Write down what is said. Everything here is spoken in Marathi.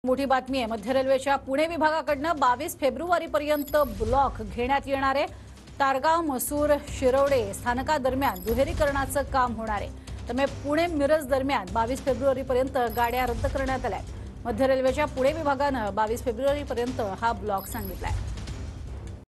मोठी बातमी आहे। मध्य रेल्वेच्या पुणे विभागाकडून 22 फेब्रुवारीपर्यंत ब्लॉक घेण्यात येणार आहे। तारगाव मसूर शिरवडे स्थानकादरम्यान दुहेरीकरणाचं काम होणार आहे। त्यामुळे पुणे मिरज दरम्यान 22 फेब्रुवारीपर्यंत गाड्या रद्द करण्यात आल्या। मध्य रेल्वेच्या पुणे विभागानं 22 फेब्रुवारीपर्यंत हा ब्लॉक सांगितलाय।